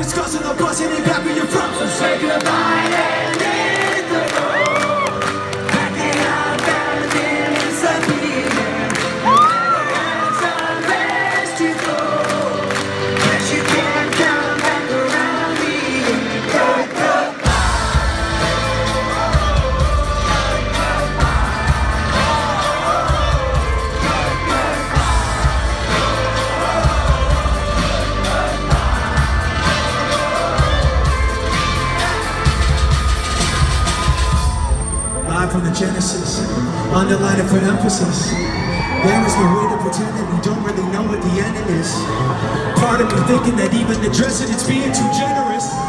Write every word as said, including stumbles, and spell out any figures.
it's causing a buzz and back where you're from. So say goodbye and hit the road. Packing up everything disappearing. That's unless you go. But you can't come back around me. Good, good. From the Genesis, underline it for emphasis. There is no way to pretend that we don't really know what the end is. Part of me thinking that even addressing it's being too generous.